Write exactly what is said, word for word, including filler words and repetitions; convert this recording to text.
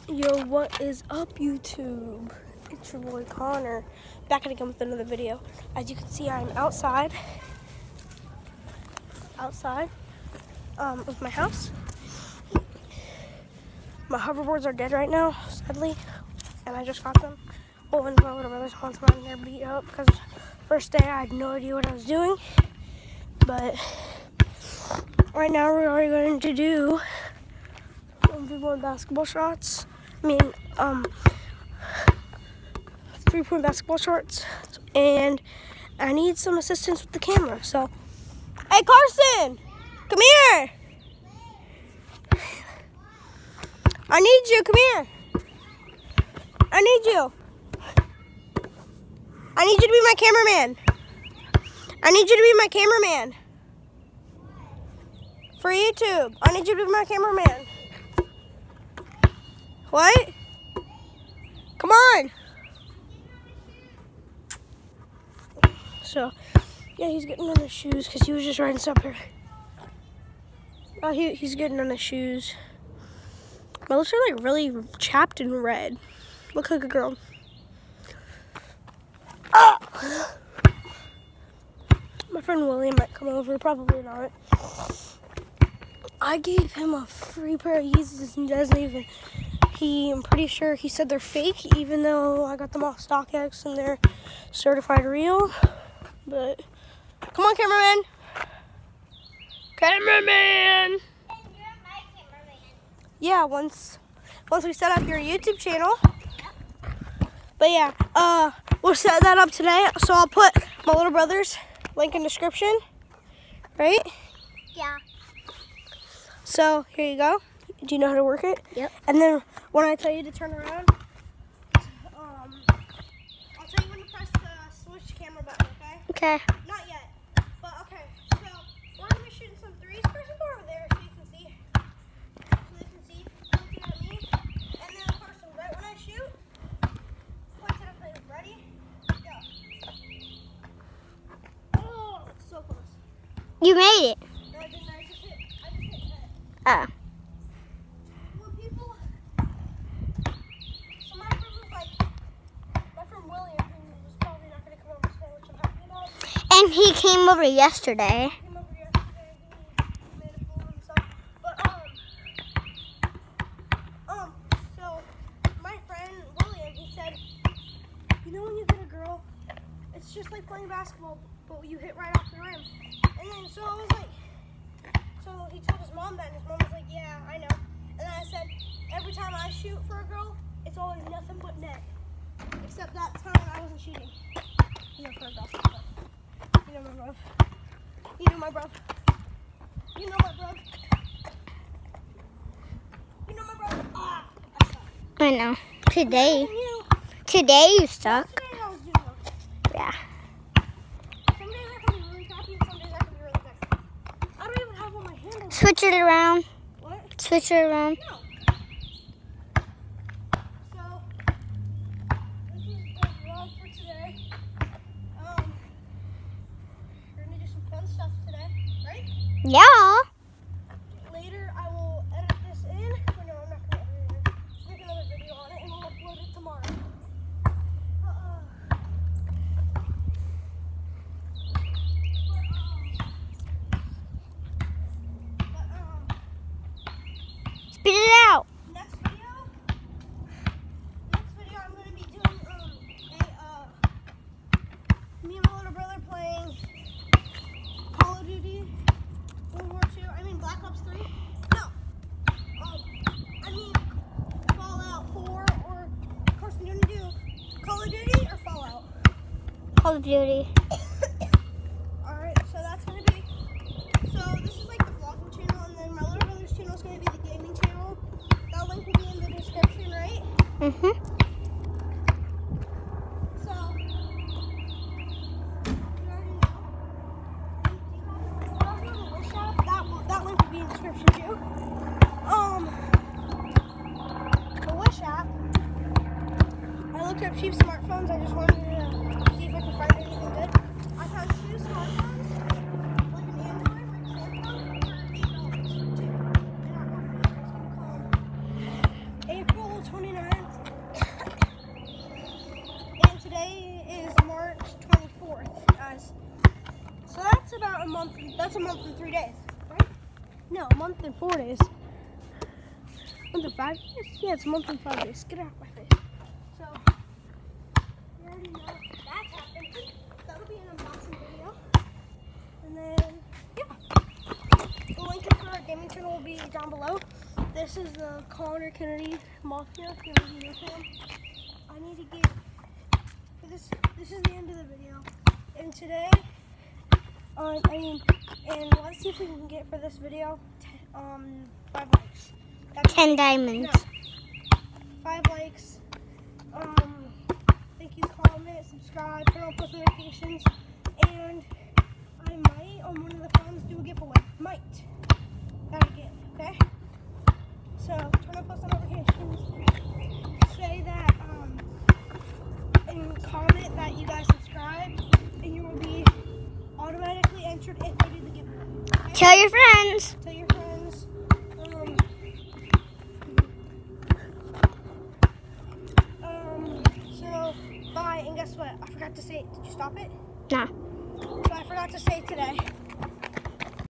Yo, what is up, YouTube? It's your boy Connor, back again with another video. As you can see, I'm outside, outside um, of my house. My hoverboards are dead right now, sadly, and I just got them. Oh, and my little brother's wants mine. They're beat up because first day I had no idea what I was doing. But right now we're already going to do one v one basketball shots. I mean, um, three-point basketball shots, and I need some assistance with the camera. So, hey Carson, come here. I need you. Come here. I need you. I need you to be my cameraman. I need you to be my cameraman. For YouTube, I need you to be my cameraman. What? Come on. So, yeah, he's getting on his shoes because he was just riding supper. Oh, he, he's getting on his shoes. My lips are like really chapped and red. Look like a girl. Ah! My friend William might come over, probably not. I gave him a free pair of Yeezys and he doesn't even, he, I'm pretty sure he said they're fake, even though I got them off StockX and they're certified real. But, come on, cameraman. Cameraman. Yeah, once, once we set up your YouTube channel. But yeah, uh, we'll set that up today. So I'll put my little brother's link in the description, right? Yeah. So here you go. Do you know how to work it? Yep. And then when I tell you to turn around, um, I'll tell you when to press the switch camera button, okay? Okay. Not yet, but okay. So we're gonna be shooting some threes. Person, go over there so you can see. So they can see. Looking at me. And then Carson, right when I shoot, point it up like ready. Go. Oh, it's so close. You made it. No, I didn't. I just hit. I just hit that. Oh. Well, people. So my friend was like, my friend William, who was probably not gonna come over today, which I'm happy about. And he came over yesterday. Came over yesterday. He made a fool of himself. But um, um. So my friend William, he said, you know when you get a girl, it's just like playing basketball, but you hit right off the rim. And then so I was like, so he told his mom that, and his mom was like, yeah, I know. And then I said, every time I shoot for a girl, it's always nothing but net. Except that time I wasn't shooting. You know, for a girl. You know my bruv. You know my bruv. You know my bruv. You know my bruv. Ah, I suck. I know. Today. You. Today you suck. Today I was doing okay. Yeah. Some days I can be really crappy, and some days I can be really good. I don't even have all my handles. Switch it around. What? Switch it around. No. So, this is the vlog for today. Um, we're gonna do some fun stuff today, right? Yeah. Later, I will edit this in. Or no, I'm not gonna edit it in. Just make another video on it, and we'll upload it tomorrow. But, uh, but, um, but, um, Spit it out. Next video, next video I'm going to be doing um, a, uh, me and my little brother playing Call of Duty, World War Two, I mean Black Ops three, no, um, I mean Fallout four, or, Carson, you want to do Call of Duty or Fallout? Call of Duty. Alright, so that's going to be, so this is like the vlogging channel, and then my little brother's channel is going to be the gaming channel. That link will be in the description, right? Mhm. So, you already know. Do you guys know the Wish app? That, will, that link will be in the description too. Um, the Wish app. I looked up cheap smartphones. I just wanted to see if I could find anything good. I found two smartphones, like an Android, like Samsung, for eight dollars. Two. They're not worth it. I was gonna call them April April twenty-ninth. And today is March twenty-fourth, guys. So that's about a month, that's a month and three days, right? No, a month and four days. A month and five days? Yeah, it's a month and five days. Get out of my face. So, you already know that's happened. That'll be an unboxing video. And then, yeah. The link for our gaming channel will be down below. This is the Connor Kennedy Mafia. If you already know him. I need to get, for this, this is the end of the video. And today, uh, I mean, and let's see if we can get for this video, t um, five likes. That's Ten diamonds. No. Five likes. Um, thank you, comment, subscribe, turn on post notifications, and I might on one of the phones do a giveaway. Might. That again, okay? So turn on post notifications. Say that, um, and comment that you guys subscribe, and you will be automatically entered if I do the giveaway. Okay? Tell your friends. Tell your friends. Um, um, so, bye, and guess what? I forgot to say it. Did you stop it? Nah. So I forgot to say today.